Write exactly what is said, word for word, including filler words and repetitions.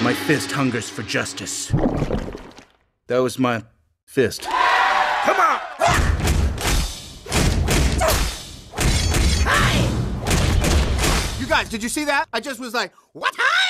My fist hungers for justice. That was my fist. Come on! Hey! You guys, did you see that? I just was like, what?